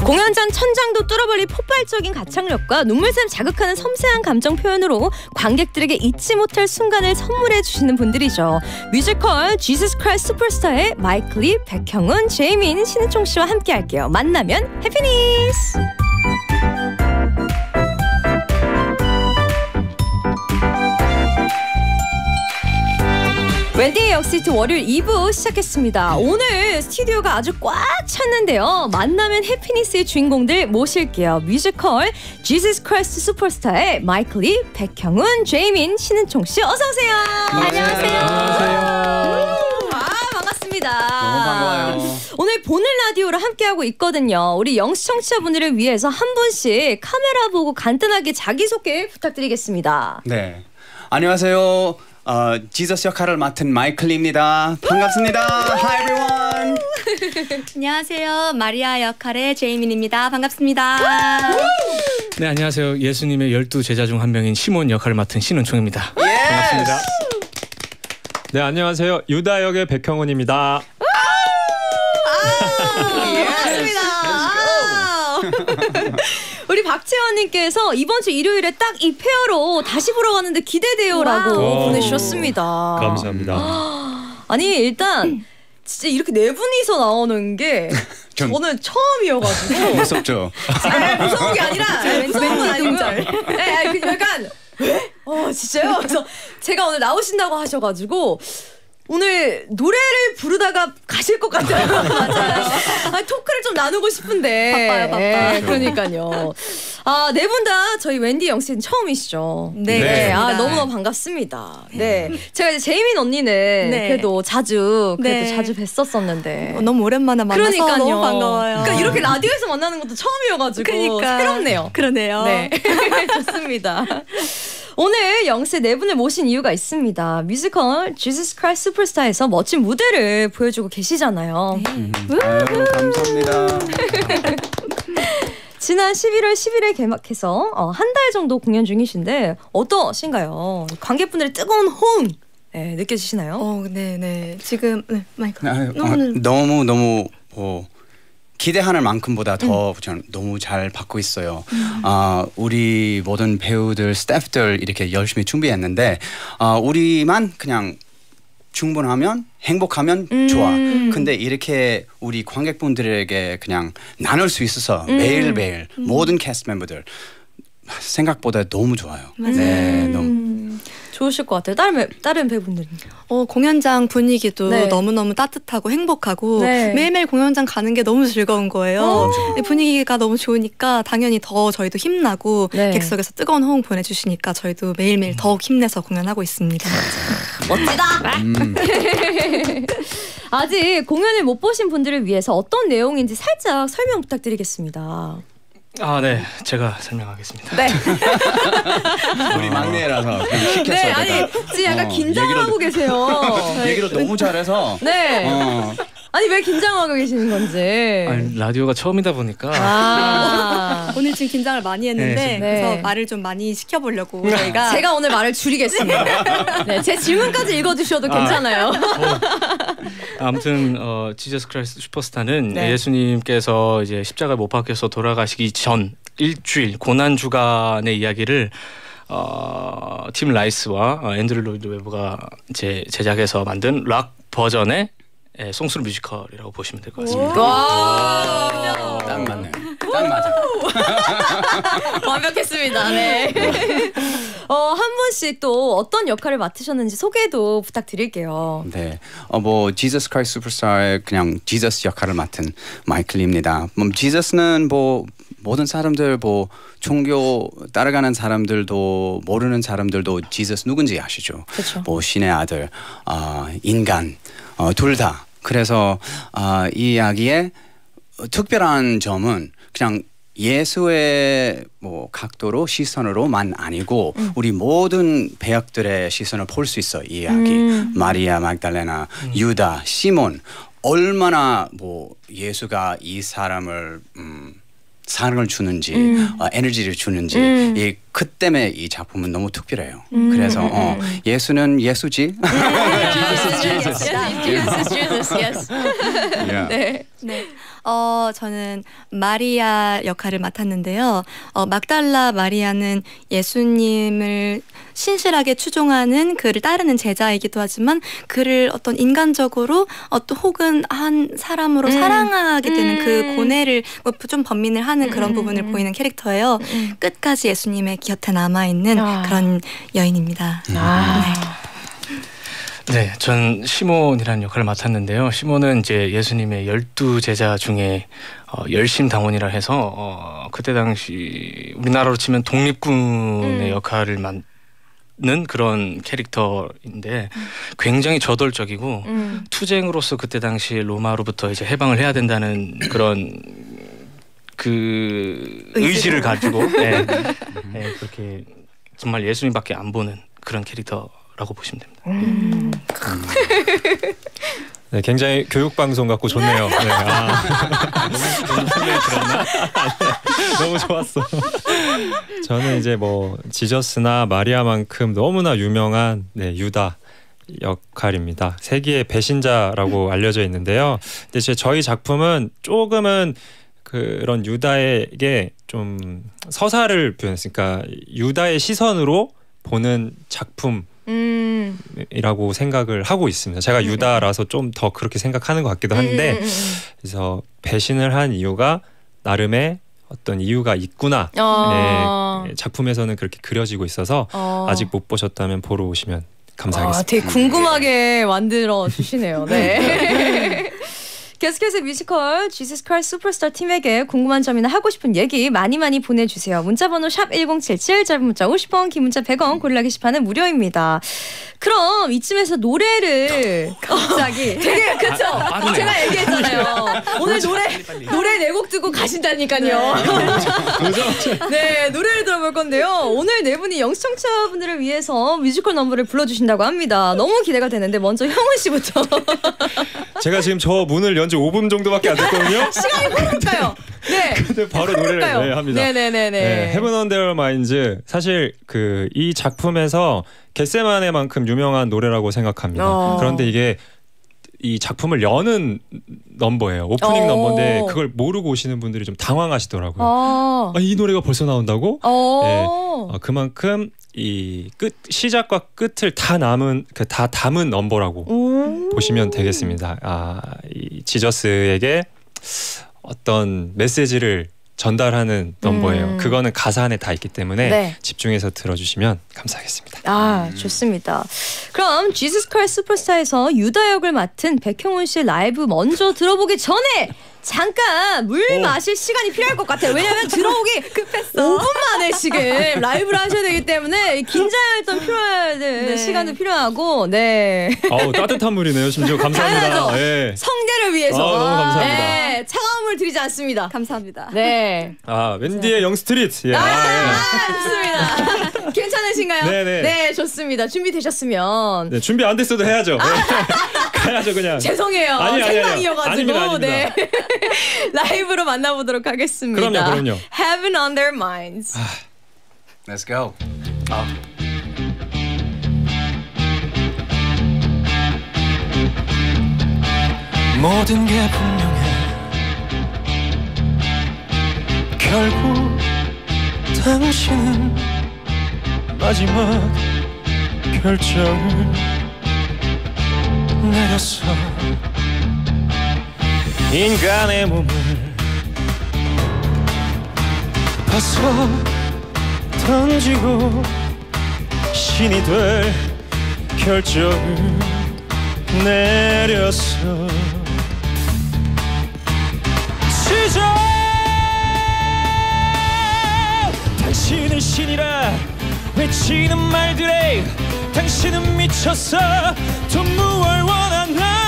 공연장 천장도 뚫어버릴 폭발적인 가창력과 눈물샘 자극하는 섬세한 감정 표현으로 관객들에게 잊지 못할 순간을 선물해 주시는 분들이죠. 뮤지컬 지저스 크라이스트 슈퍼스타의 마이클 리, 백형훈, 제이민, 신은총 씨와 함께 할게요. 만나면 해피니스. 웬디의 역시트 월요일 2부 시작했습니다. 오늘 스튜디오가 아주 꽉 찼는데요. 만나면 해피니스의 주인공들 모실게요. 뮤지컬 지저스 크라이스트 슈퍼스타의 마이클 리, 백형훈, 제이민, 신은총 씨 어서 오세요. 안녕하세요. 반갑습니다. 너무 반가워요. 오늘 보는 라디오를 함께하고 있거든요. 우리 영시 청취자분들을 위해서 한 분씩 카메라 보고 간단하게 자기소개 부탁드리겠습니다. 네, 안녕하세요. 지저스 역할을 맡은 마이클입니다. 반갑습니다. Hi everyone. 안녕하세요. 마리아 역할의 제이민입니다. 반갑습니다. 네, 안녕하세요. 예수님의 12제자 중 한 명인 시몬 역할을 맡은 신은총입니다. 반갑습니다. 네, 안녕하세요. 유다 역의 백형훈입니다. 반갑습니다. 우리 박채원님께서 이번 주 일요일에 딱 이 페어로 다시 보러 가는데 기대돼요라고 보내주셨습니다. 감사합니다. 아니 일단 진짜 이렇게 네 분이서 나오는 게 저는 처음이어가지고 무섭죠? 무서운 게 아니라 무서운 건 아니고요. 네, 약간 왜? 진짜요? 그래서 제가 오늘 나오신다고 하셔가지고 오늘 노래를 부르다가 가실 것 같아요. 맞아요. 토크를 좀 나누고 싶은데. 바빠요. 네, 그러니까요. 네 분 다 저희 웬디 영씨는 처음이시죠? 네. 너무너무 반갑습니다. 네. 제가 이제 제이민 언니는 그래도 자주 뵀었었는데. 너무 오랜만에 만나서 그러니까요. 너무 반가워요. 그러니까 이렇게 라디오에서 만나는 것도 처음이어가지고 새롭네요. 그러네요. 네. 좋습니다. 오늘 영세 네 분을 모신 이유가 있습니다. 뮤지컬 지저스 크라이스트 슈퍼스타에서 멋진 무대를 보여주고 계시잖아요. 감사합니다. 지난 11월 10일에 개막해서 한 달 정도 공연 중이신데 어떠신가요? 관객분들의 뜨거운 호응 느껴지시나요? 네. 지금 마이크. 너무 기대하는 만큼보다 더 저는 너무 잘 받고 있어요. 우리 모든 배우들, 스태프들 이렇게 열심히 준비했는데 우리만 그냥 충분하면 행복하면 좋아. 근데 이렇게 우리 관객분들에게 그냥 나눌 수 있어서 매일매일 모든 캐스트 멤버들 생각보다 너무 좋아요. 네, 너무 좋으실 것 같아요. 다른 배우분들은? 공연장 분위기도 너무너무 따뜻하고 행복하고 매일매일 공연장 가는 게 너무 즐거운 거예요. 분위기가 너무 좋으니까 당연히 더 저희도 힘나고 객석에서 뜨거운 호응 보내주시니까 저희도 매일매일 더욱 힘내서 공연하고 있습니다. 멋지다! 아직 공연을 못 보신 분들을 위해서 어떤 내용인지 살짝 설명 부탁드리겠습니다. 네, 제가 설명하겠습니다. 네. 우리 막내라서 시켰어요. 네, 아니 지금 약간 긴장하고 계세요. 얘기를 너무 잘해서. 네. 아니 왜 긴장하고 계시는 건지. 아니, 라디오가 처음이다 보니까. 오늘 지금 긴장을 많이 했는데 그래서 말을 좀 많이 시켜보려고 저희가. 제가 오늘 말을 줄이겠습니다. 네, 제 질문까지 읽어주셔도 괜찮아요. 아무튼 지저스 크라이스트 슈퍼스타는 예수님께서 이제 십자가 못 박혀서 돌아가시기 전 일주일 고난 주간의 이야기를 팀 라이스와 앤드류 로이드 웨버가 제작해서 만든 락 버전의 송수로 뮤지컬이라고 보시면 될 것 같습니다. 딱 맞네. 딱 맞아. 완벽했습니다. 네. 한 분씩 또 어떤 역할을 맡으셨는지 소개도 부탁드릴게요. 네, 지저스 크라이스트 슈퍼스타의 그냥 지저스 역할을 맡은 마이클입니다. 지저스는 모든 사람들 종교 따라가는 사람들도 모르는 사람들도 지저스 누군지 아시죠? 그렇죠. 신의 아들, 인간 둘 다. 그래서 이 이야기의 특별한 점은 그냥 예수의 각도로 시선으로만 아니고 우리 모든 배역들의 시선을 볼 수 있어. 이 이야기. 마리아 magdalena, 유다, 시몬 얼마나 예수가 이 사람을 사랑을 주는지 에너지를 주는지 이 그 때문에 이 작품은 너무 특별해요. 그래서 예수는 예수지. Jesus is Jesus. Yes. 네. 네. 저는 마리아 역할을 맡았는데요. 막달라 마리아는 예수님을 신실하게 추종하는 그를 따르는 제자이기도 하지만 그를 어떤 인간적으로 혹은 한 사람으로 사랑하게 되는 그 고뇌를 좀 번민을 하는 그런 부분을 보이는 캐릭터예요. 끝까지 예수님의 곁에 남아있는 그런 여인입니다. 네, 전 시몬이라는 역할을 맡았는데요. 시몬은 이제 예수님의 12제자 중에 열심당원이라 해서 그때 당시 우리나라로 치면 독립군의 역할을 맡는 그런 캐릭터인데 굉장히 저돌적이고 투쟁으로서 그때 당시 로마로부터 이제 해방을 해야 된다는 그런 그 의지를 가지고 네, 그렇게 정말 예수님밖에 안 보는 그런 캐릭터라고 보시면 됩니다. 네, 굉장히 교육 방송 같고 좋네요. 네, 너무 좋았어. 저는 이제 뭐 지저스나 마리아만큼 너무나 유명한 유다 역할입니다. 세기의 배신자라고 알려져 있는데요. 근데 저희 작품은 조금은 그런 유다에게 좀 서사를 표현했으니까 유다의 시선으로 보는 작품. 이라고 생각을 하고 있습니다. 제가 유다라서 좀 더 그렇게 생각하는 것 같기도 한데 그래서 배신을 한 이유가 나름의 어떤 이유가 있구나. 네, 작품에서는 그렇게 그려지고 있어서 아직 못 보셨다면 보러 오시면 감사하겠습니다. 되게 궁금하게 만들어 주시네요. 네. 계속해서 뮤지컬 Jesus Christ Superstar 팀에게 궁금한 점이나 하고 싶은 얘기 많이 보내주세요. 문자번호 샵 1077, 짧은 문자 50원, 긴 문자 100원, 고릴라 게시판은 무료입니다. 그럼 이쯤에서 노래를 갑자기 되게 그쵸? 제가 얘기했잖아요. 오늘 노래 4곡 듣고 가신다니까요. 네, 노래를 들어볼 건데요. 오늘 네 분이 영시청자분들을 위해서 뮤지컬 넘버를 불러주신다고 합니다. 너무 기대가 되는데 먼저 형은 씨부터. 제가 지금 저 문을 연 지 5분 정도밖에 안 됐거든요. 시간이 흐를까요? 네. 근데 바로 노래를 합니다. 네네네네. Heaven on Their Minds 사실 이 작품에서 겟세마네만큼 유명한 노래라고 생각합니다. 그런데 이게 이 작품을 여는 넘버예요. 오프닝 넘버인데 그걸 모르고 오시는 분들이 좀 당황하시더라고요. 이 노래가 벌써 나온다고? 네. 그만큼 이 시작과 끝을 다 담은 넘버라고 보시면 되겠습니다. 이 지저스에게 어떤 메시지를 전달하는 넘버예요. 그거는 가사 안에 다 있기 때문에 집중해서 들어주시면 감사하겠습니다. 좋습니다. 그럼 Jesus Christ Superstar에서 유다 역을 맡은 백형훈 씨 라이브 먼저 들어보기 전에 잠깐 물 마실 시간이 필요할 것 같아요. 왜냐면 들어오기 급했어. 5분 만에 지금 라이브를 하셔야 되기 때문에 긴장했던 필요할 시간도 필요하고 따뜻한 물이네요. 심지어 감사합니다. 네. 성대를 위해서 너무 감사합니다. 네, 차가운 물 드리지 않습니다. 감사합니다. 네. 웬디의 영스트리트. 좋습니다. 괜찮으신가요? 네, 좋습니다. 준비되셨으면. 네, 준비 안 됐어도 해야죠. 가야죠 그냥. 죄송해요. 생방이어가지고. 아닙니다. 네. 라이브로 만나보도록 하겠습니다. 그럼요. Heaven on Their Minds. Let's go. 모든 게 분명해. 결국 당신은 마지막 결정을 내렸어. 인간의 몸을 벗어 던지고 신이 될 결정을 내렸어. 시작! 당신은 신이라 외치는 말들에 당신은 미쳤어. 또 무얼 원하나.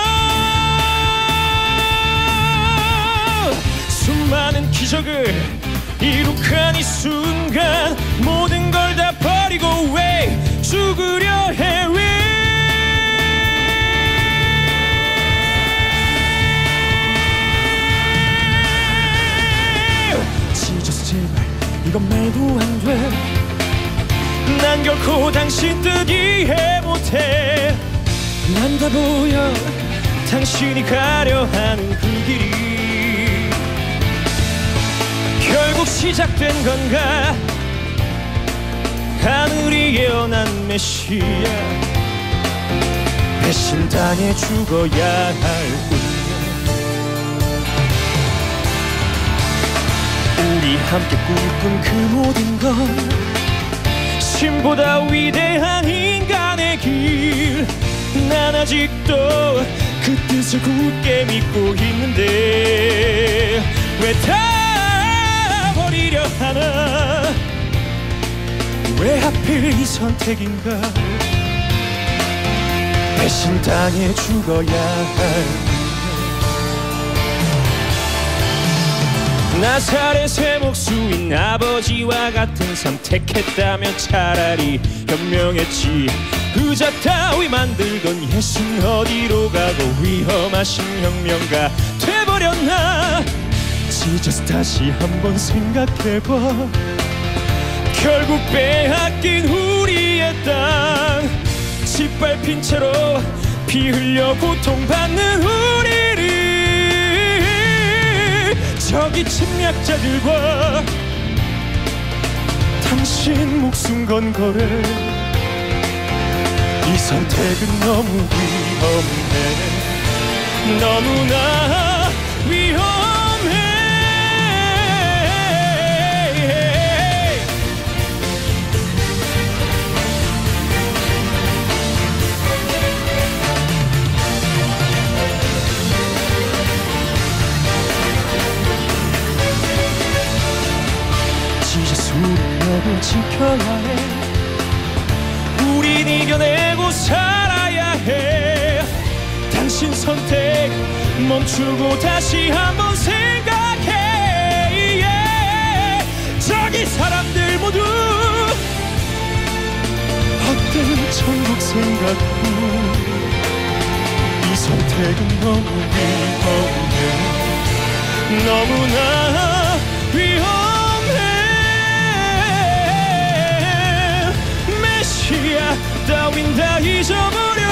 수많은 기적을 이룩한 이 순간 모든 걸 다 버리고 왜 죽으려 해. 왜 지저스 제발 이건 말도 안 돼. 결코 당신 뜻 이해 못해. 난 다 보여 당신이 가려 하는 그 길이 결국 시작된 건가. 하늘이 예언한 메시아 배신당해 죽어야 할 운명. 우리 함께 꿈꾼 그 모든 건 신보다 위대한 인간의 길. 난 아직도 그 뜻을 굳게 믿고 있는데 왜 다 버리려 하나. 왜 하필 이 선택인가. 배신당해 죽어야 할 나사렛의 목수인 아버지와 같은 선택했다면 차라리 현명했지. 의자 따위 만들던 예수는 어디로 가고 위험한 신혁명가 돼버렸나. 지저스 다시 한번 생각해봐. 결국 빼앗긴 우리의 땅. 짓밟힌 채로 피 흘려 고통받는 우리를 저기 침략자들과 당신 목숨 건 거래. 이 선택은 너무 위험해. 너무나 위험해. 운명을 지켜야 해. 우린 이겨내고 살아야 해. 당신 선택 멈추고 다시 한번 생각해. 저기 사람들 모두 헛된 천국 생각고. 이 선택은 너무 위험해. 너무나 위험해. 따윈 다 잊어버려.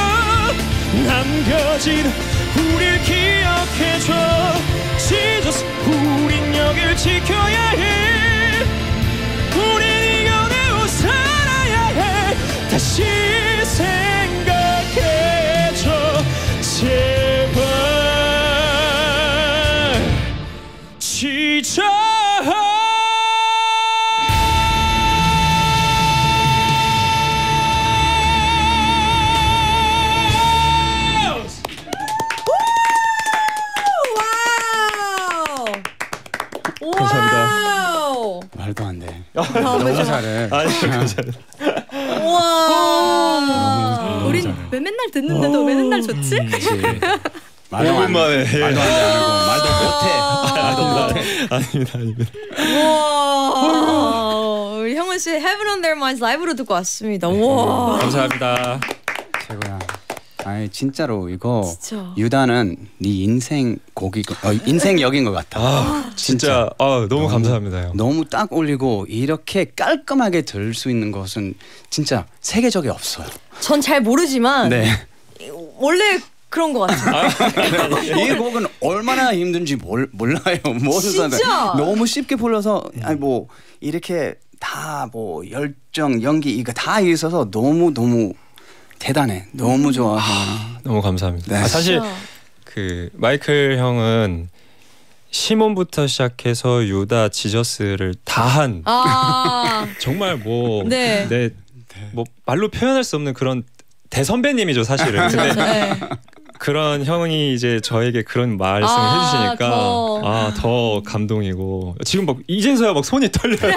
남겨진 우릴 기억해줘. 지저스 우린 여길 지켜야 해. 우린 이겨내고 살아야 해. 다시 생각해줘 제발. 지저 말도 안 돼. 너무 잘해. 아니 괜찮아. 와. 우린 왜 맨날 듣는데도 왜 맨날 좋지? 말도 안 돼. 말도 안 돼. 말도 못해. 아닙니다. 와. 우리 형은 씨 Heaven on Their Minds 라이브로 듣고 왔습니다. 와. 감사합니다. 최고야. 아니 진짜로 이거 진짜. 유다는 네 인생 곡이 인생 역인 것 같아. 진짜 너무 감사합니다. 너무 딱 올리고 이렇게 깔끔하게 들을 수 있는 것은 진짜 세계적에 없어요. 전 잘 모르지만 네. 원래 그런 것 같아요. 이 곡은 얼마나 힘든지 몰라요. 모든 사람들 너무 쉽게 불러서 아니 뭐 이렇게 다 뭐 열정, 연기 이거 다 있어서 너무 대단해. 너무 좋아. 너무 감사합니다. 네. 사실 그 마이클 형은 시몬부터 시작해서 유다, 지저스를 다 한 정말 뭐 뭐 말로 표현할 수 없는 그런 대선배님이죠 사실은. 근데 그런 형이 이제 저에게 그런 말씀을 해주시니까 더 감동이고 지금 막 이제서야 막 손이 떨려요.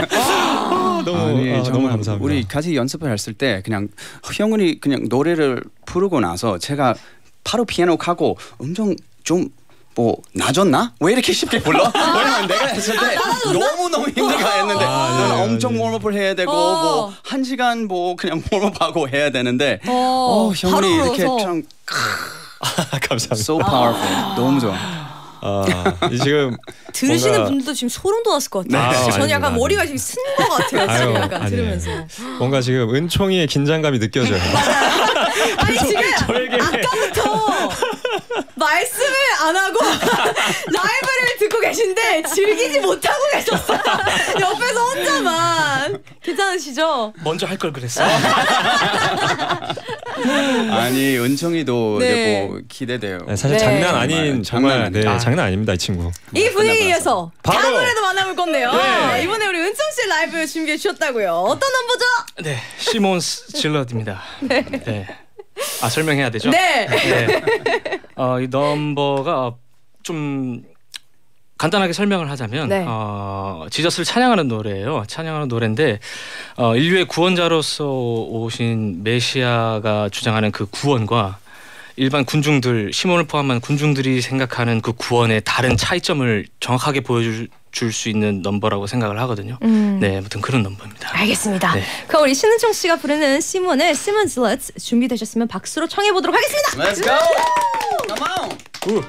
너무 감사합니다. 우리 같이 연습을 했을 때 그냥 형은이 그냥 노래를 부르고 나서 제가 바로 피아노 가고 음정 좀 뭐 낮았나? 왜 이렇게 쉽게 불러? 왜냐면 내가 했을 때 너무 힘들게 했는데 나는 엄청 웜업을 해야 되고 뭐 1시간 뭐 그냥 웜업하고 해야 되는데 형이 이렇게 참 감사합니다. So powerful. 너무 좋아. 지금 들으시는 뭔가... 분들도 지금 소름 돋았을 것 같아요. 저는 약간 머리가 지금 쓴 것 같아요. 지금 약간 들으면서. 뭔가 지금 은총이의 긴장감이 느껴져요. 아니 지금 아까부터 말씀을 안 하고 라이브를 듣고 계신데 즐기지 못하고 계셨어요. 옆에서 혼자만. 괜찮으시죠? 먼저 할 걸 그랬어요. 아니 은총이도 네. 뭐 기대돼요. 네, 사실 네. 장난 아닌 정말 장난 아닙니다 이 친구. 이 분위기에서 바로 다음 노래도 만나볼 건데요. 네. 이번에 우리 은총 씨 라이브 준비해 주셨다고요. 어떤 넘버죠? 네, 시몬스 질럿입니다. 네. 아 설명해야 되죠? 네. 네. 이 넘버가 좀 간단하게 설명을 하자면 네. 지저스를 찬양하는 노래예요. 찬양하는 노래인데 인류의 구원자로서 오신 메시아가 주장하는 그 구원과 일반 군중들, 시몬을 포함한 군중들이 생각하는 그 구원의 다른 차이점을 정확하게 보여줄 수 있는 넘버라고 생각을 하거든요. 네, 아무튼 그런 넘버입니다. 알겠습니다. 네. 그럼 우리 신은총 씨가 부르는 시몬의 시몬 질럿 준비되셨으면 박수로 청해 보도록 하겠습니다. Let's go! Come on!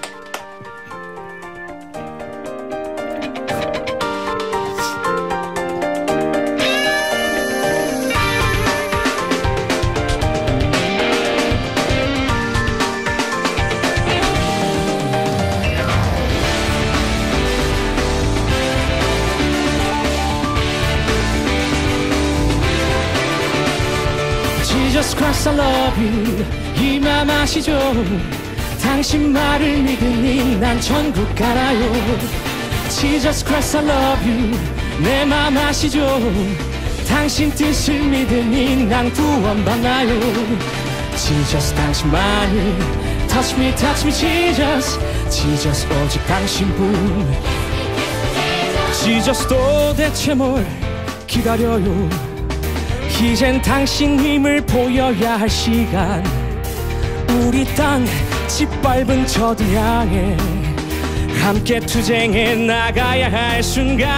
Jesus Christ I love you 이 맘 아시죠 당신 말을 믿으니 난 천국 가나요 Jesus Christ I love you 내 맘 아시죠 당신 뜻을 믿으니 난 구원받나요 Jesus 당신만을 touch me Jesus Jesus 오직 당신뿐 Jesus 도대체 뭘 기다려요 이젠 당신 힘을 보여야 할 시간 우리 땅 짓밟은 저들 향해 함께 투쟁해 나가야 할 순간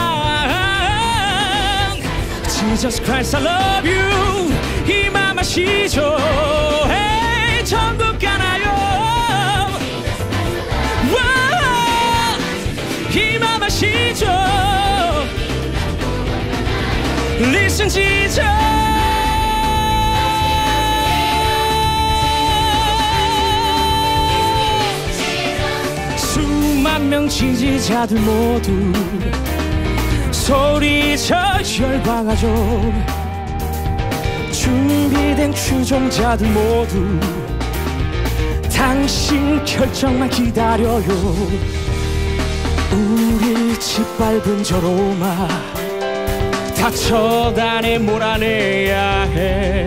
Jesus Christ I love you 이 맘 아시죠 hey, 천국 가나요 이 맘 아시죠 Listen Jesus 수만 명 지지자들 모두 소리쳐 열광하죠 준비된 추종자들 모두 당신 결정만 기다려요 우릴 짓밟은 저 로마 다 처단에 몰아내야 해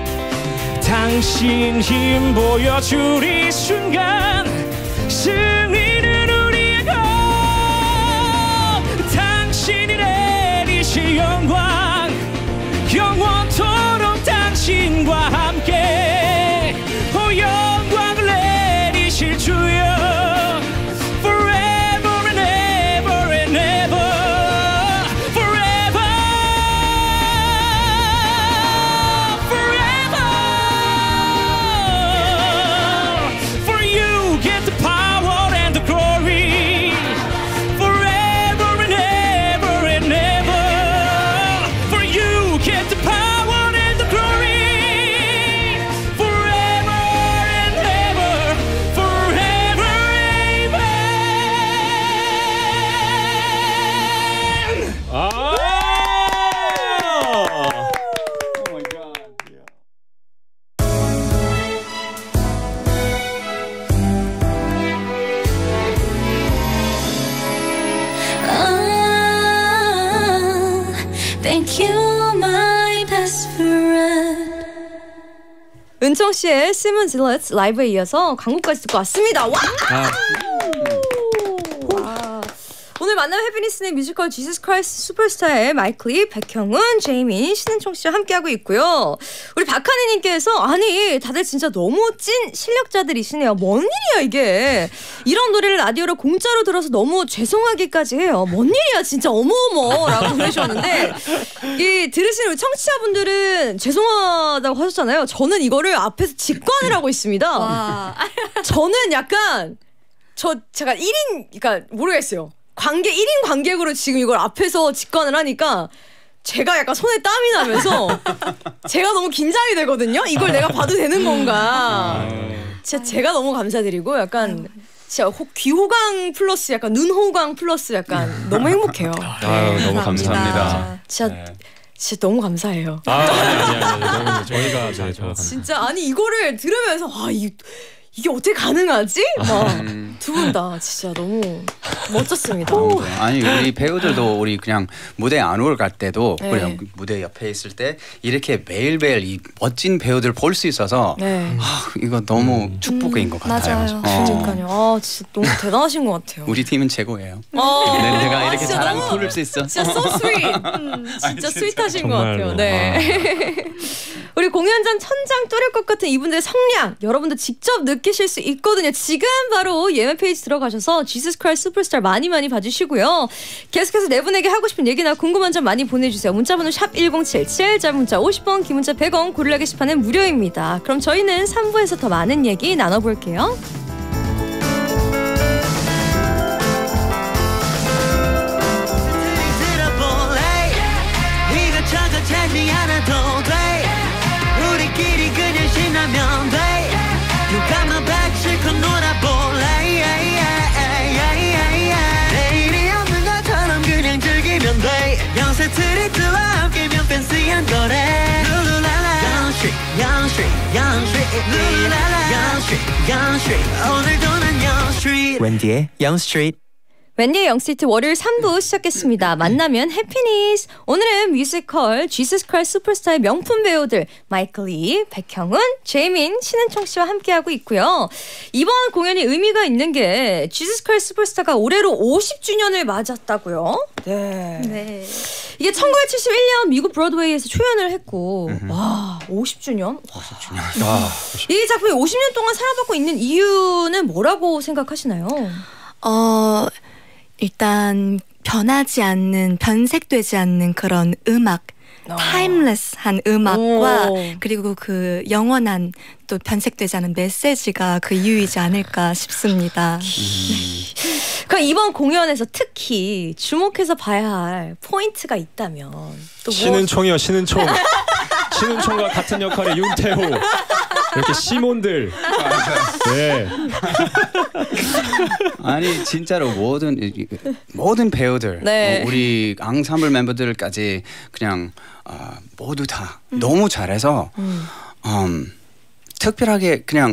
당신 힘 보여줄 이 순간 승리는 우리의 것 당신이 내리실 영광 영원토록 당신과 함께 영광을 내리실 주여 은총 씨의 시몬 질럿 라이브에 이어서 광고까지 듣고 왔습니다. 와! 오늘 만나는 해피니스의 뮤지컬 지저스 크라이스트 슈퍼스타의 마이클리, 백형은, 제이민, 신은총 씨와 함께하고 있고요. 우리 박하니님께서 아니 다들 진짜 너무 찐 실력자들이시네요. 뭔 일이야 이게. 이런 노래를 라디오로 공짜로 들어서 너무 죄송하기까지 해요. 뭔 일이야 진짜 어머어머라고 보내주셨는데 이 들으시는 우리 청취자분들은 죄송하다고 하셨잖아요. 저는 이거를 앞에서 직관을 하고 있습니다. 저는 약간 제가 1인 그러니까 모르겠어요. 1인 관객으로 지금 이걸 앞에서 직관을 하니까 제가 약간 손에 땀이 나면서 제가 너무 긴장이 되거든요. 이걸 내가 봐도 되는 건가. 진짜 제가 너무 감사드리고 약간 진짜 귀호강 플러스 약간 눈호강 플러스 약간 너무 행복해요. 아유, 너무 감사합니다. 진짜 진짜 너무 감사해요. 아니. 너무 저희가 진짜 아니 이거를 들으면서 이게 어떻게 가능하지? 두 분 다 진짜 너무 멋졌습니다. 아니 우리 배우들도 우리 그냥 무대 안으로 갈 때도 그냥 무대 옆에 있을 때 이렇게 매일매일 이 멋진 배우들 볼 수 있어서 이거 너무 축복인 것 같아요. 맞아요. 그러니까요. 진짜 너무 대단하신 것 같아요. 우리 팀은 최고예요. 내가 이렇게 자랑 부를 수 있어. 진짜 so sweet. 진짜 스윗하신 것 같아요. 네. 우리 공연 전 천장 뚫을 것 같은 이분들의 성량 여러분도 직접 느끼실 수 있거든요. 지금 바로 예매 페이지 들어가셔서 Jesus Christ Superstar 많이 봐주시고요. 계속해서 네 분에게 하고 싶은 얘기나 궁금한 점 많이 보내주세요. 문자번호 샵 1077, 짧은 문자 50원, 긴 문자 100원, 고릴라 게시판은 무료입니다. 그럼 저희는 3부에서 더 많은 얘기 나눠볼게요. 우리끼리 그냥 신나면 돼. You got my back 실컷 놀아볼래. 내일이 없는 것처럼 그냥 즐기면 돼. 영세 트리트와 함께면 팬시한 거래. 룰루랄라 영스트리트 룰루랄라 영스트리트 오늘도 난 영스트리트 웬디의 영스트리트. 웬디의 영스트리트 월요일 3부 시작했습니다. 만나면 해피니스. 오늘은 뮤지컬 Jesus Christ Superstar의 명품 배우들 마이클 리, 백형훈, 제이민, 신은총 씨와 함께하고 있고요. 이번 공연이 의미가 있는 게 Jesus Christ Superstar가 올해로 50주년을 맞았다고요. 네. 이게 1971년 미국 브로드웨이에서 초연을 했고 와 50주년? 50주년. 이 작품이 50년 동안 사랑받고 있는 이유는 뭐라고 생각하시나요? 일단 변하지 않는, 변색되지 않는 그런 음악, 타임레스한 음악과 그리고 그 영원한 또 변색되지 않은 메시지가 그 이유이지 않을까 싶습니다. 그럼 이번 공연에서 특히 주목해서 봐야 할 포인트가 있다면 또 신은총이요, 신은총. 신은총과 같은 역할의 윤태호. 이렇게 시몬들. 네. 아니 진짜로 모든 배우들 우리 앙상블 멤버들까지 그냥 모두 다 너무 잘해서 특별하게 그냥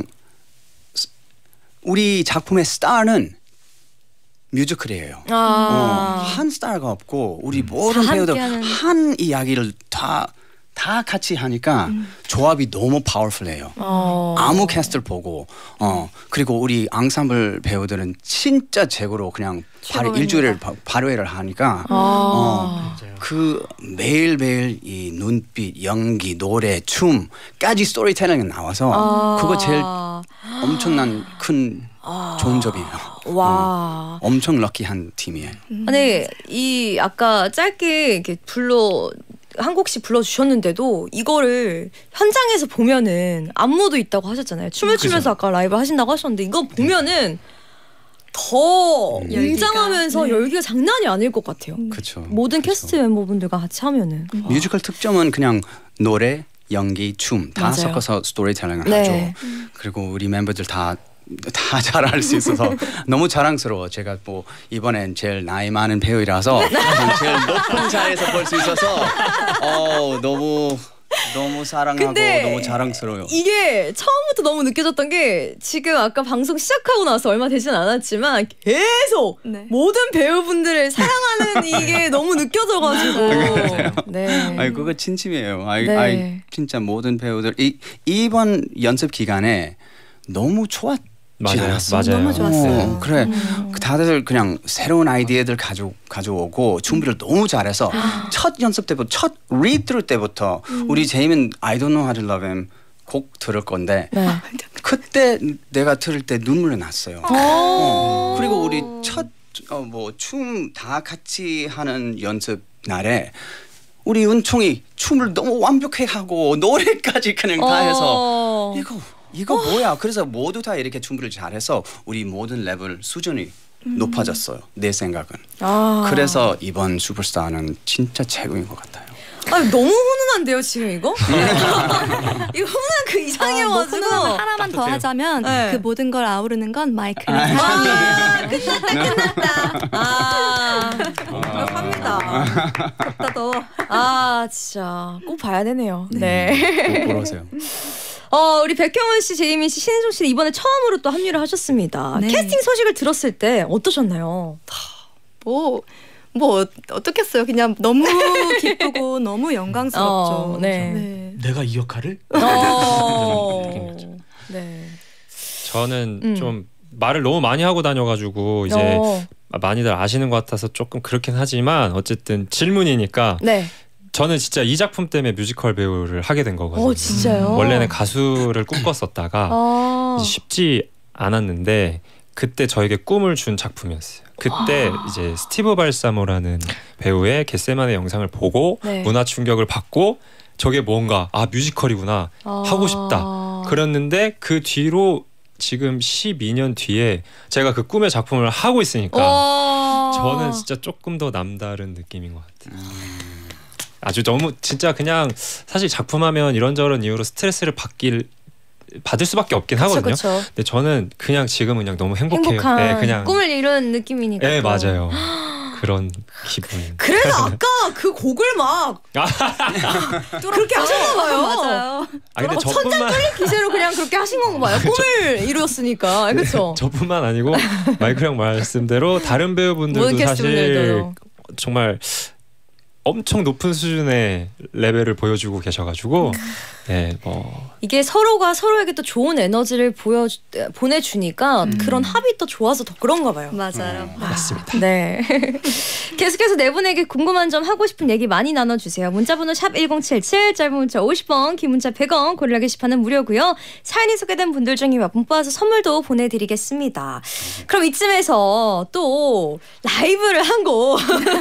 우리 작품의 스타는 뮤지컬이에요. 한 스타가 없고 우리 모든 배우들 한 이야기를 다 같이 하니까 조합이 너무 파워풀해요. 아무 캐스트를 보고 그리고 우리 앙상블 배우들은 진짜 제고로 그냥 일주일을 발휘를 하니까 그 매일매일 이 눈빛, 연기, 노래, 춤까지 스토리텔링이 나와서 그거 제일 엄청난 큰 좋은 점이에요. 와, 엄청 럭키한 팀이에요. 네, 이 아까 짧게 이렇게 한 곡씩 불러주셨는데도 이거를 현장에서 보면은 안무도 있다고 하셨잖아요. 춤을 추면서 아까 라이브 하신다고 하셨는데 이거 보면은 더 웅장하면서 열기가 장난이 아닐 것 같아요. 모든 캐스트 멤버분들과 같이 하면은 뮤지컬 특점은 그냥 노래, 연기, 춤 다 섞어서 스토리텔링을 하죠. 그리고 우리 멤버들 다 잘할 수 있어서 너무 자랑스러워. 제가 뭐 이번엔 제일 나이 많은 배우이라서 제일 높은 자리에서 볼 수 있어서 너무 사랑하고 너무 자랑스러워요. 이게 처음부터 너무 느껴졌던 게 지금 아까 방송 시작하고 나서 얼마 되진 않았지만 계속 모든 배우분들을 사랑하는 이게 너무 느껴져가지고 아니 그거 진심이에요. 진짜 모든 배우들 이번 연습 기간에 너무 좋았지 않았어? 맞아요. 너무 좋았어요. 그래, 다들 그냥 새로운 아이디어들 가져오고 준비를 너무 잘해서 첫 연습 때부터, 첫 리드 들을 때부터 우리 제이민 I don't know how to love him 곡 들을 건데 그때 내가 들을 때 눈물이 났어요. 그리고 우리 첫 춤 다 같이 하는 연습 날에 우리 은총이 춤을 너무 완벽하게 하고 노래까지 그냥 다 해서 이거 뭐야? 그래서 모두 다 이렇게 준비를 잘해서 우리 모든 레벨 수준이 높아졌어요. 내 생각은. 그래서 이번 슈퍼스타는 진짜 최고인 것 같아요. 너무 훈훈한데요 지금 이거? 이거 훈훈한 그 이상이어가지고 하나만 더 하자면 네. 그 모든 걸 아우르는 건 마이클. 끝났다. 갑니다. 덥다 더워. 진짜 꼭 봐야 되네요. 네. 꼭 보러 오세요. 우리 백경원 씨, 제이민 씨, 신혜정 씨는 이번에 처음으로 또 합류를 하셨습니다. 네. 캐스팅 소식을 들었을 때 어떠셨나요? 뭐 어떻겠어요. 그냥 너무 기쁘고 너무 영광스럽죠. 네. 내가 이 역할을? 네. 저는 좀 말을 너무 많이 하고 다녀가지고 이제 많이들 아시는 것 같아서 조금 그렇긴 하지만 어쨌든 질문이니까 네. 저는 진짜 이 작품 때문에 뮤지컬 배우를 하게 된 거거든요. 진짜요? 원래는 가수를 꿈꿨었다가 이제 쉽지 않았는데 그때 저에게 꿈을 준 작품이었어요. 그때 이제 스티브 발사모라는 배우의 겟세만의 영상을 보고 네. 문화 충격을 받고 저게 뭔가 뮤지컬이구나 하고 싶다 그랬는데 그 뒤로 지금 12년 뒤에 제가 그 꿈의 작품을 하고 있으니까 저는 진짜 조금 더 남다른 느낌인 것 같아요. 아주 너무 진짜 그냥 사실 작품하면 이런저런 이유로 스트레스를 받을 수밖에 없긴 하거든요. 그쵸. 근데 저는 그냥 지금은 그냥 너무 행복해요. 행복한 네, 그냥 꿈을 이룬 느낌이니까. 네, 맞아요. 그런 기분. 그래서 아까 그 곡을 막 그렇게 하셨나 봐요. 맞아요. 근데 천장 뚫린 기세로 그냥 그렇게 하신 건가 봐요. 꿈을 이루었으니까. 그렇죠. 저뿐만 아니고 마이클 형 말씀대로 다른 배우분들도 사실 정말 엄청 높은 수준의 레벨을 보여주고 계셔가지고 네, 이게 서로가 서로에게 또 좋은 에너지를 보내주니까 그런 합이 또 좋아서 더 그런가 봐요. 맞아요. 맞습니다. 네. 계속해서 네 분에게 궁금한 점 하고 싶은 얘기 많이 나눠주세요. 문자번호 샵 1077, 짧은 문자 50원, 긴 문자 100원, 고릴라 게시판은 무료고요. 사연이 소개된 분들 중에 몇 분 뽑아서 선물도 보내드리겠습니다. 그럼 이쯤에서 또 라이브를 한 곡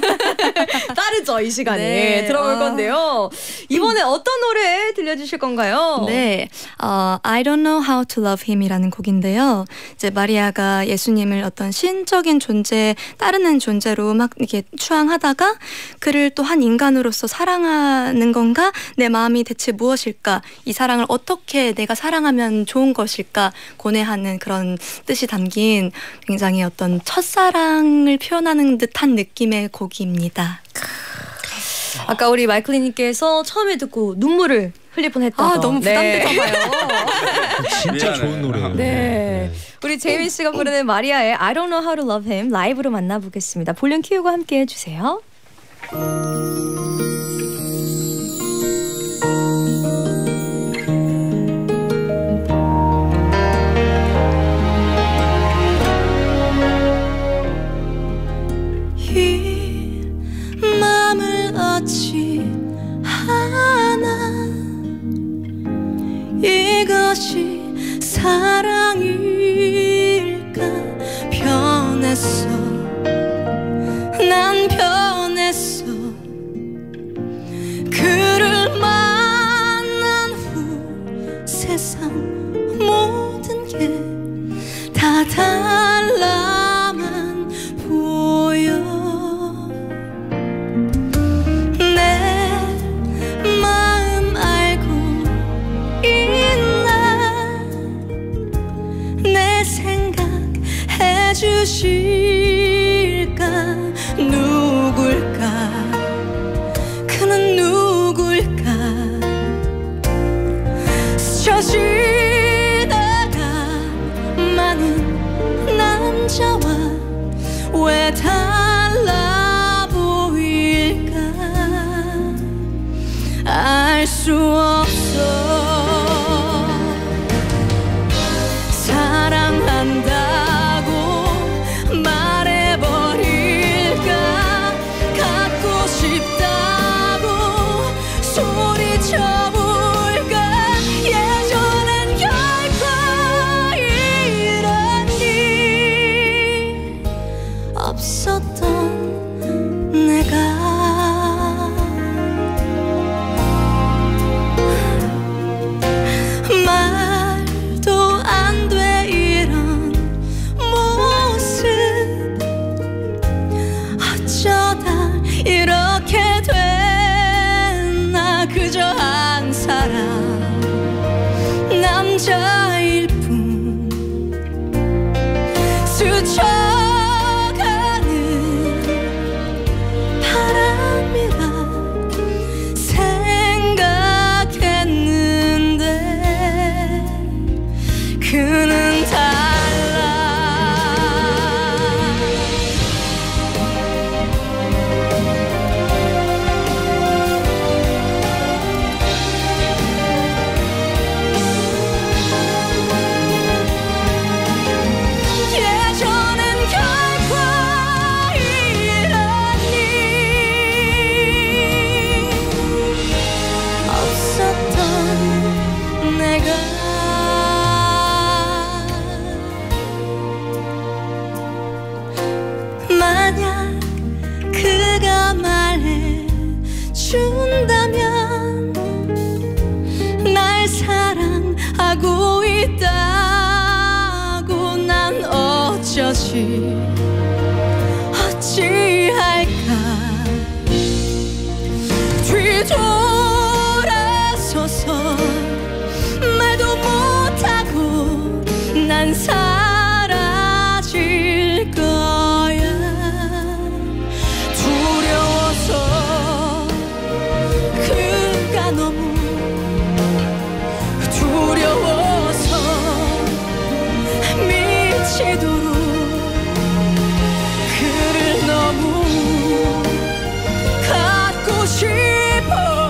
따르죠, 이 시간에. 네. 들어볼 건데요. 이번에 어떤 노래 들려주실 건가요? 네, I don't know how to love him이라는 곡인데요. 이제 마리아가 예수님을 어떤 신적인 존재, 따르는 존재로 막 이렇게 추앙하다가 그를 또 한 인간으로서 사랑하는 건가? 내 마음이 대체 무엇일까? 이 사랑을 어떻게 내가 사랑하면 좋은 것일까? 고뇌하는 그런 뜻이 담긴 굉장히 어떤 첫사랑을 표현하는 듯한 느낌의 곡입니다. 아까 우리 마이클리님께서 처음에 듣고 눈물을 흘릴 뻔했다던. 너무 부담되잖아요. 진짜 좋은 노래예요. 네. 우리 제이민 씨가 부르는 마리아의 I don't know how to love him 라이브로 만나보겠습니다. 볼륨 키우고 함께 해주세요. 이 마음을 어찌 하나 이것이 사랑일까 변했어 난 변했어 그를 만난 후 세상 모든 게 다 달라만 보여 내 마음 알고 있나 내 생각 해주실까 누굴까 그는 누굴까 스쳐지다가 많은 남자와 왜 달라 보일까 알 수 없어 사랑한다고 말해버릴까 갖고 싶다고 소리쳐볼까 예전엔 결코 이런 일 없었던 내가 스쳐가는 바람이라 생각했는데 그는 달라. 예전엔 결코 이런 일 없었던 내가 만약 그가 말해준다면 날 사랑하고 있다고 난 어찌할까. 뒤돌아서서 말도 못하고 난 사라질 거야. 두려워서 그가 너무 두려워서 미치도록 그를 너무 갖고 싶어.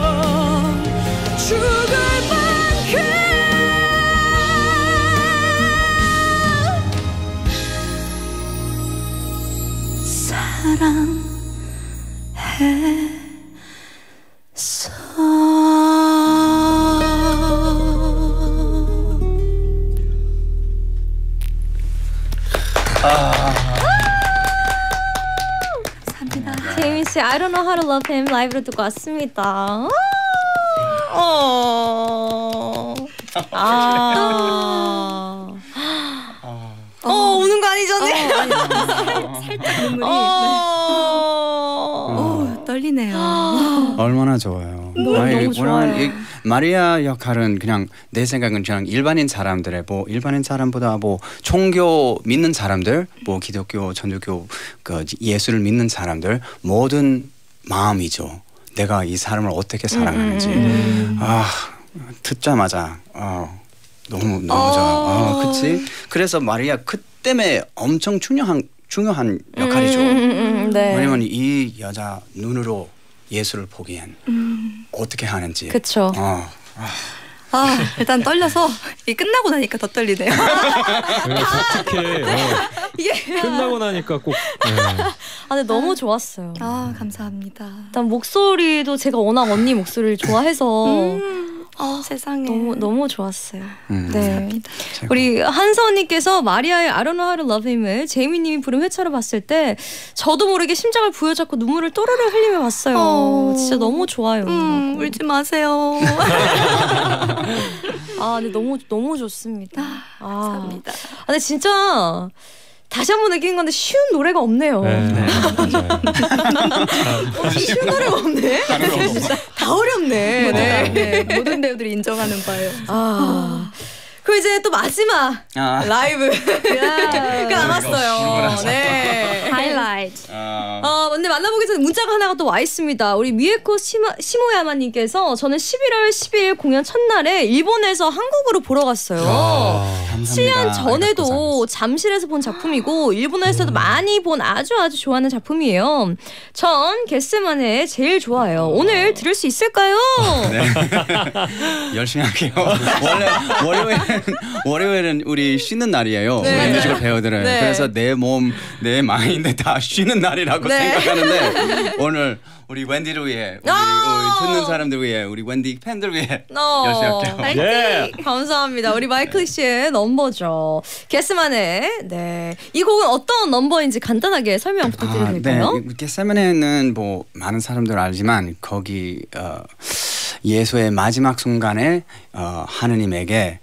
죽을 만큼 감사합니다. 재민 씨, I don't know how to love him 라이브로 듣고 왔습니다. 우는 거 아니죠? 살짝 눈물이. 떨리네요. 얼마나 좋아요. 너무 좋아요. 마리아 역할은 그냥 내 생각은 그냥 일반인 사람들의 뭐 일반인 사람보다 뭐 종교 믿는 사람들, 뭐 기독교, 천주교 그 예수를 믿는 사람들 모든 마음이죠. 내가 이 사람을 어떻게 사랑하는지. 듣자마자 너무 좋아. 그치? 그래서 마리아 그 때문에 엄청 중요한 역할이죠. 네. 왜냐면 이 여자 눈으로 예수를 보기엔 어떻게 하는지. 그렇죠. 일단 떨려서 이 끝나고 나니까 더 떨리네요. 특히 이게 끝나고 나니까 꼭. 근데 너무 좋았어요. 감사합니다. 일단 목소리도 제가 워낙 언니 목소리를 좋아해서 세상에 너무 좋았어요. 네. 감사합니다. 우리 한서님께서 마리아의 I don't know how to love him을 제이미님이 부른 회차로 봤을 때 저도 모르게 심장을 부여잡고 눈물을 또르르 흘리며 봤어요. 진짜 너무 좋아요. 울지 마세요. 근데 너무 좋습니다. 감사합니다. 근데 진짜 다시 한번 느낀 건데 쉬운 노래가 없네요. 네, 맞아요. 쉬운 노래가 없네. 다 어렵네. 네. 모든 배우들이 인정하는 바예요. 그리고 이제 또 마지막 라이브가 남았어요. 네. 하이라이트. 근데 만나보기 전에 문자가 하나가 또 와 있습니다. 우리 미에코 시모야마님께서 저는 11월 12일 공연 첫날에 일본에서 한국으로 보러 갔어요. 7년 전에도 잠실에서 본 작품이고 일본에서도 많이 본 아주 좋아하는 작품이에요. 전 게스만의 제일 좋아해요. 오늘 들을 수 있을까요? 네. 열심히 할게요. 원래 월요일은 우리 쉬는 날이에요. 우리 뮤지컬 배우들은. 그래서 내 몸, 내 마인드 다 쉬는 날이라고 생각하는데 오늘 우리 wendy를 위해 우리 듣는 사람들 위해 우리 웬디 팬들 위해 열심히 할게요. 네. 감사합니다. 우리 마이클 씨의 넘버죠. 게스만의 이 곡은 어떤 넘버인지 간단하게 설명 부탁드려도 될까요? 네. 게세마네는 뭐 많은 사람들 알지만 거기 예수의 마지막 순간에 하느님에게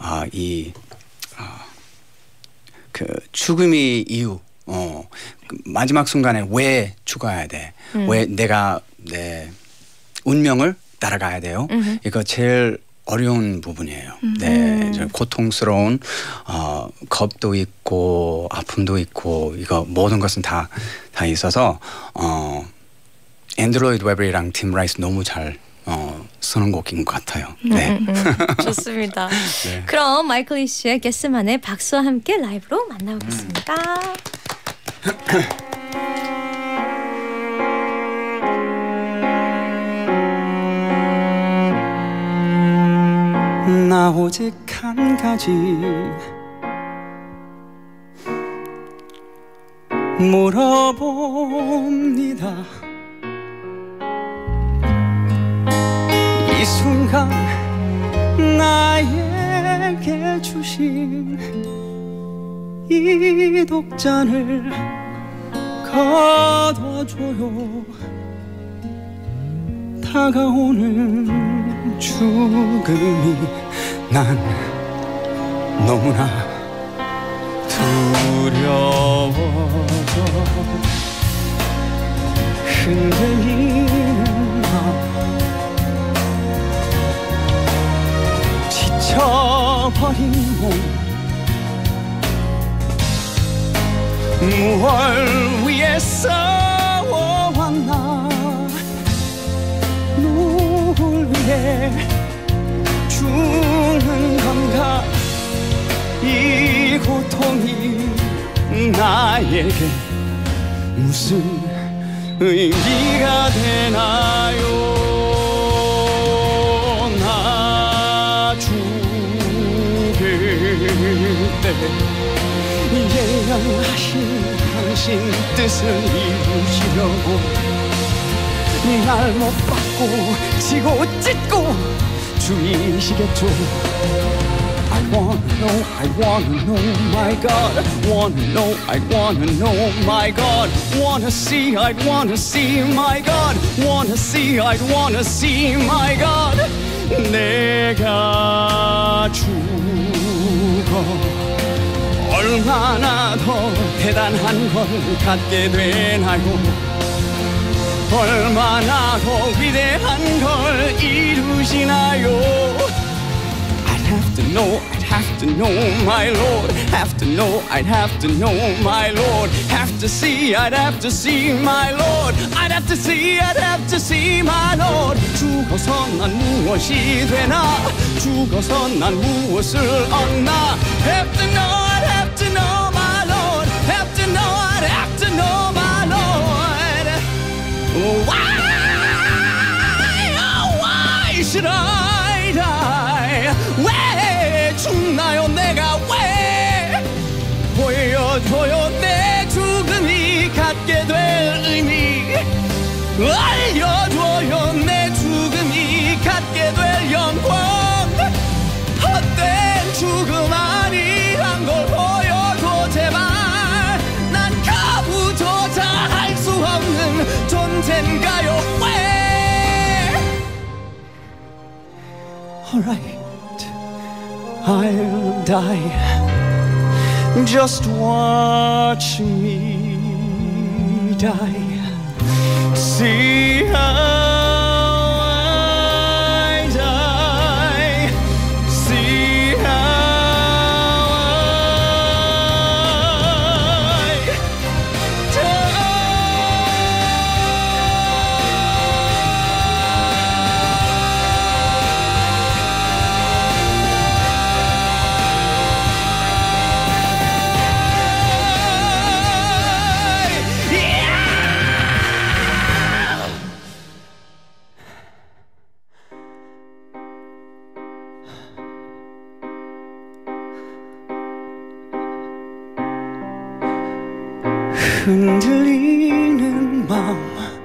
그 죽음의 이유 그 마지막 순간에 왜 죽어야 돼? 왜 내가 내 운명을 따라가야 돼요? 이거 제일 어려운 부분이에요. 네, 고통스러운 겁도 있고 아픔도 있고 이거 모든 것은 다 있어서 앤드로이드 웨블이랑 팀 라이스 너무 잘 쓰는 곡인 것 같아요. 네. 좋습니다. 네. 그럼 마이클 리시의 게스만의 박수와 함께 라이브로 만나보겠습니다. 나 오직 한 가지 물어봅니다. 이 순간 나에게 주신 이 독잔을 거둬줘요. 다가오는 죽음이 난 너무나 두려워져. 흔들리는 마음 지쳐버린 몸 무얼 위해 싸워왔나. 누굴 위해 죽는 건가. 이 고통이 나에게 무슨 의미가 되나요. 나 죽을 때 예언하신 당신 뜻을 이루시려고 날 못 받고 지고 찢고 죽이시겠죠. I wanna know, my God. Wanna know, I wanna know, my God. Wanna see, I'd wanna see, my God. Wanna see, I'd wanna see, my God. 내가 죽어 얼마나 더 대단한 걸 갖게 되나요. 얼마나 더 위대한 걸 이루시나요. I'd have to know, my Lord. Have to know, I'd have to know, my Lord. Have to see, I'd have to see, my Lord. I'd have to see, I'd have to see, my Lord. 죽어서 난 무엇이 되나. 죽어서 난 무엇을 얻나. Have to know, I'd have to know, my Lord. Have to know, I'd have to know, my Lord. Why should I die? 왜 죽나요 내가 왜. 보여줘요 내 죽음이 갖게 될 의미. 알려줘요 내 죽음이 갖게 될 영광. 헛된 죽음 아니란 걸 보여줘 제발. 난 가부조차 할 수 없는 존재인가요 왜. Alright, I'll die. Just watch me die. See how I die. See how I die. 흔들리는 마음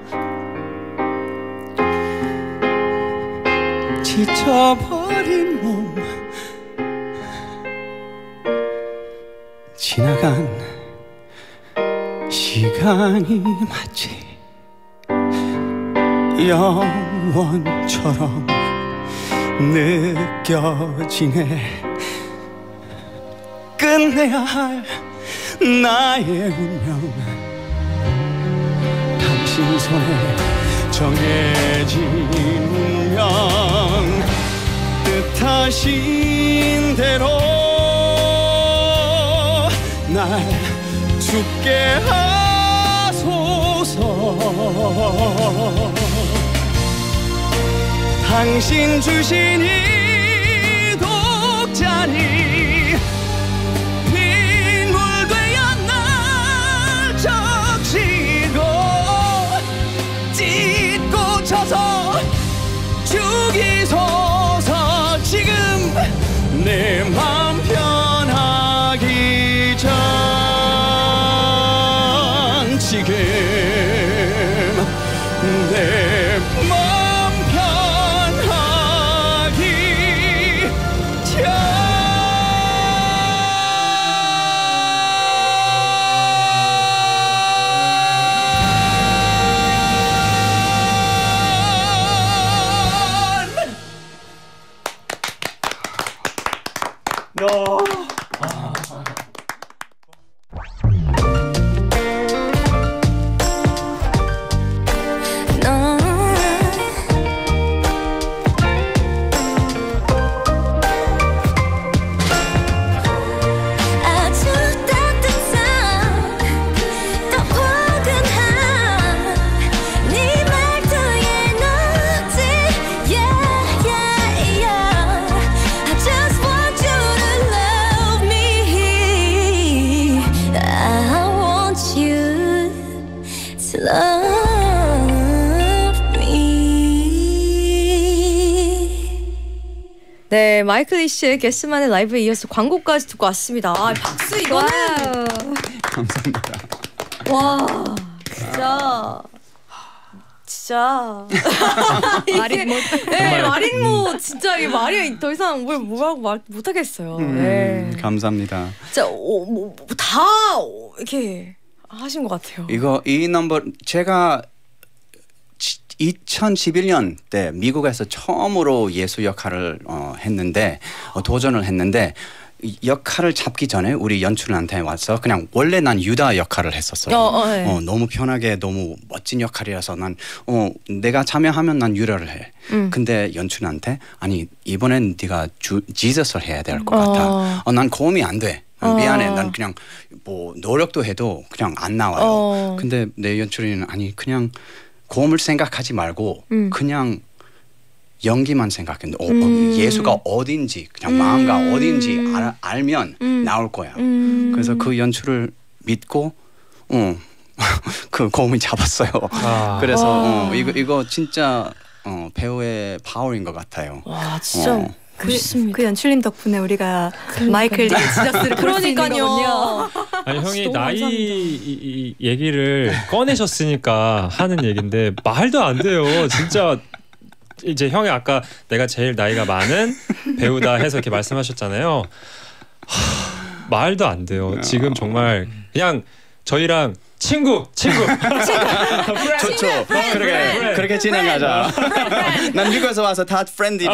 지쳐버린 몸 지나간 시간이 마치 영원처럼 느껴지네. 끝내야 할 나의 운명 당신 손에 정해진 운명. 뜻 뜻하신 대로 날 죽게 하소서. 당신 주신 이 독자니 빗물 되어 날 적시고 찢고 쳐서 죽이소서. 지금 내 맘 편하기 전 지금 내 맘 편하기 전. 네, 마이클 리시의 게스만의 라이브에 이어서 광고까지 듣고 왔습니다. 아, 박수 이거는. 감사합니다. 와, 진짜. 말인 못. 네, 말인 못. 진짜 이 말이 더 이상 뭐라고 말 못하겠어요. 네. 감사합니다. 진짜 다 이렇게 하신 것 같아요. 이 넘버 제가 2011년 때 미국에서 처음으로 예수 역할을 했는데 도전을 했는데 역할을 잡기 전에 우리 연출한테 와서 그냥 원래 난 유다 역할을 했었어요. 네. 너무 편하게 너무 멋진 역할이라서 난 내가 참여하면 난 유다를 해. 근데 연출한테 아니 이번엔 네가 지저스를 해야 될 것 같아. 난 고음이 안 돼. 미안해. 난 그냥 뭐 노력도 해도 그냥 안 나와요. 근데 내 연출이는 아니 그냥 고음을 생각하지 말고 그냥 연기만 생각해. 예수가 어딘지 그냥 마음가 어딘지 알면 나올 거야. 그래서 그 연출을 믿고 그 고음을 잡았어요. 그래서 이거 진짜 배우의 파워인 것 같아요. 와 진짜 멋있습니다. 그 연출님 덕분에 우리가 마이클 지저스를 볼 수 있는 거군요. 아니 형이 나이 얘기를 꺼내셨으니까 하는 얘긴데 말도 안 돼요. 진짜 이제 형이 아까 내가 제일 나이가 많은 배우다 해서 이렇게 말씀하셨잖아요. 말도 안 돼요. 지금 정말 그냥 저희랑 친구. 좋죠. 그렇게 진행하자. 난 미국에서 와서 다 프렌디로.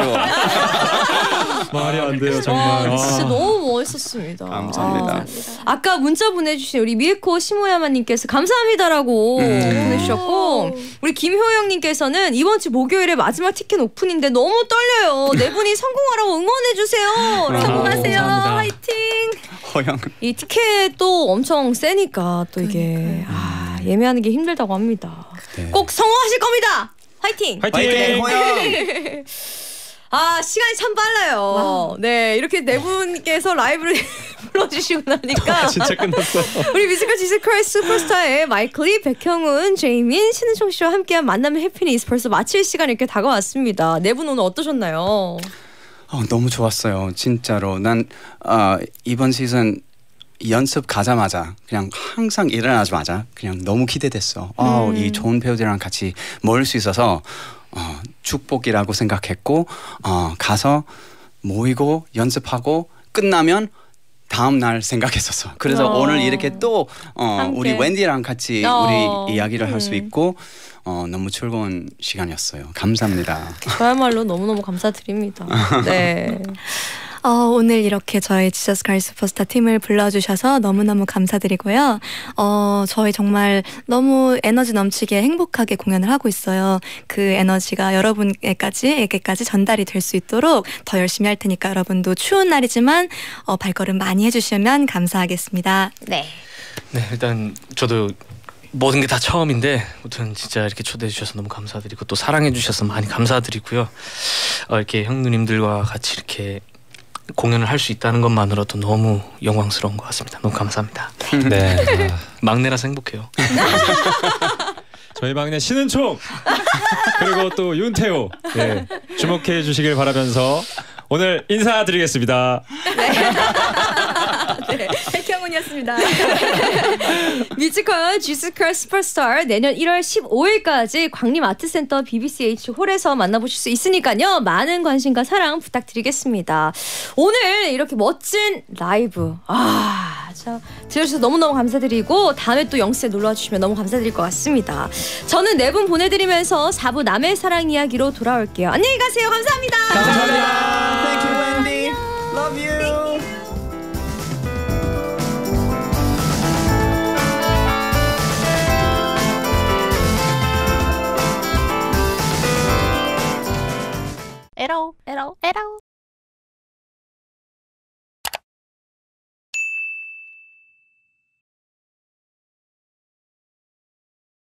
말이 안 돼요 정말. 진짜 너무 멋있었습니다. 감사합니다. 아까 문자 보내주신 우리 미에코 시모야마님께서 감사합니다라고 보내주셨고 우리 김효영님께서는 이번 주 목요일에 마지막 티켓 오픈인데 너무 떨려요. 네 분이 성공하라고 응원해주세요. 성공하세요. 화이팅. 허영. 이 티켓도 엄청 세니까 또 이게 예매하는 게 힘들다고 합니다. 네. 꼭 성공하실 겁니다. 화이팅. 화이팅. 허영. 시간이 참 빨라요. 네, 이렇게 네 분께서 라이브를 불러주시고 나니까 진짜 끝났어. 우리 뮤지컬 지저스 크라이스트 슈퍼스타의 마이클리, 백형훈, 제이민, 신은총 씨와 함께한 만남의 해피니스 벌써 마칠 시간이 이렇게 다가왔습니다. 네 분 오늘 어떠셨나요? 너무 좋았어요. 진짜로. 난 이번 시즌 연습 가자마자 그냥 항상 일어나자마자 그냥 너무 기대됐어. 이 좋은 배우들이랑 같이 모일 수 있어서 축복이라고 생각했고 가서 모이고 연습하고 끝나면 다음 날 생각했었어. 그래서 오늘 이렇게 또 우리 웬디랑 같이 우리 이야기를 할 수 있고 너무 즐거운 시간이었어요. 감사합니다. 저야말로 너무너무 감사드립니다. 네. 오늘 이렇게 저희 지저스 크라이스트 슈퍼스타 팀을 불러주셔서 너무너무 감사드리고요. 저희 정말 너무 에너지 넘치게 행복하게 공연을 하고 있어요. 그 에너지가 여러분에게까지 전달이 될 수 있도록 더 열심히 할 테니까 여러분도 추운 날이지만 발걸음 많이 해주시면 감사하겠습니다. 네. 네, 일단 저도 모든 게 다 처음인데 아무튼 진짜 이렇게 초대해 주셔서 너무 감사드리고 또 사랑해 주셔서 많이 감사드리고요. 이렇게 형 누님들과 같이 이렇게 공연을 할 수 있다는 것만으로도 너무 영광스러운 것 같습니다. 너무 감사합니다. 네. 막내라서 행복해요. 저희 막내 신은총 그리고 또 윤태호 네, 주목해 주시길 바라면서 오늘 인사드리겠습니다. 네, 백형훈이었습니다. 뮤지컬 지저스 크라이스트 슈퍼스타 내년 1월 15일까지 광림 아트센터 BBCH 홀에서 만나보실 수 있으니까요. 많은 관심과 사랑 부탁드리겠습니다. 오늘 이렇게 멋진 라이브 자, 들어주셔서 너무너무 감사드리고 다음에 또 영스에 놀러와 주시면 너무 감사드릴 것 같습니다. 저는 네 분 보내드리면서 4부 남의 사랑 이야기로 돌아올게요. 안녕히 가세요. 감사합니다. 감사합니다. Thank you, Wendy. Love you. 에러